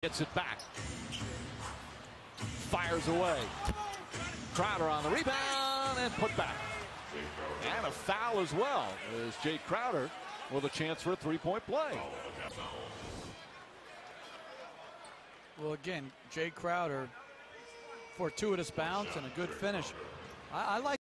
Gets it back. Fires away. Crowder on the rebound and put back. And a foul as well as Jae Crowder with a chance for a three-point play. Well, again, Jae Crowder, fortuitous bounce and a good finish. I like